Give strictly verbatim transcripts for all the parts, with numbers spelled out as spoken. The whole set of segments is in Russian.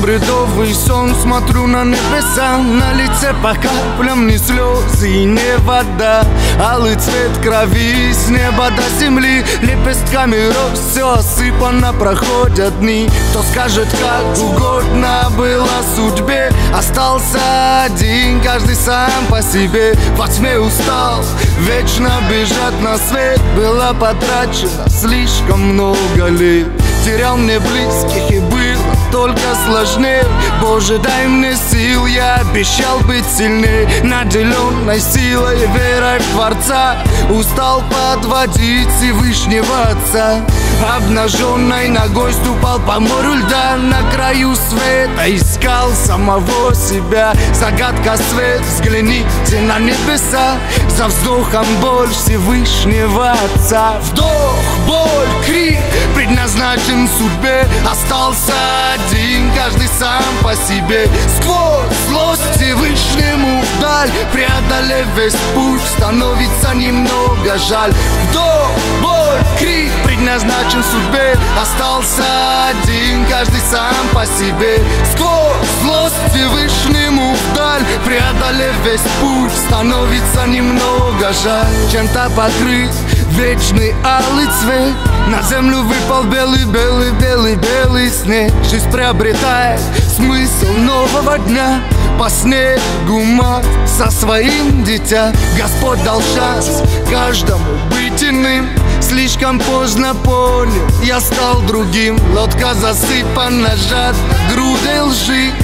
бредовый сон, смотрю на небеса, на лице по каплям не слезы и не вода, алый цвет крови с неба до земли, лепестками роз все осыпано, проходят дни. Кто скажет, как угодно было судьбе, остался один, каждый сам по себе. Во тьме устал вечно бежать на свет, было потрачено слишком много лет. Терял мне близких и было только сложнее. Боже, дай мне сил, я обещал быть сильнее, наделенной силой, верой в Творца. Устал подводить Всевышнего Отца, обнаженной ногой ступал по морю льда. На краю света искал самого себя. Загадка свет, взгляните на небеса, за вздохом боль Всевышнего Отца. Вдох, боль, крик, предназначен судьбе, остался один, каждый сам по себе. Сквозь злость Всевышнему вдаль, преодолев весь путь, становится немного жаль. Вдох, боль, крик, предназначен судьбе, остался один, каждый сам по себе. Сквозь злость Всевышнему вдаль, преодолев весь путь, становится немного жаль. Чем-то покрыт вечный алый цвет, на землю выпал белый, белый, белый, белый снег. Жизнь приобретает смысл нового дня, по снегу мать со своим дитя. Господь дал шанс каждому быть иным, слишком поздно понял, я стал другим. Лодка засыпана жадно грудой лжи,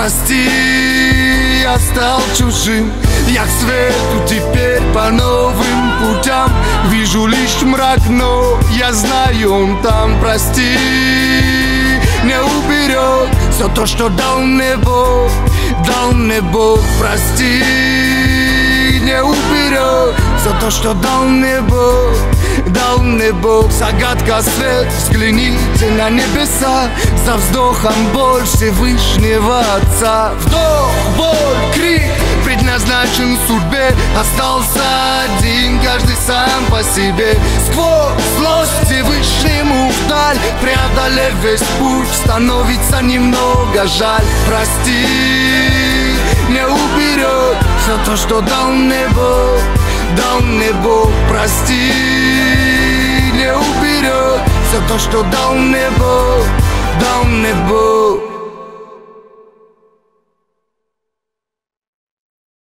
прости, я стал чужим. Я к свету теперь по новым путям, вижу лишь мрак, но я знаю, он там. Прости, не уберег все то, что дал мне Бог, дал мне Бог. Прости, не уберег все то, что дал мне Бог, дал мне Бог. Загадка свет, взгляните на небеса, за вздохом боль Всевышнего Отца. Вдох, боль, крик, предназначен судьбе, остался один, каждый сам по себе. Сквозь злость Всевышнему вдаль, преодолев весь путь, становится немного жаль. Прости, не уберег все то, что дал мне Бог, дал мне Бог. Прости, не уберег все то, что дал мне Бог, дал мне Бог.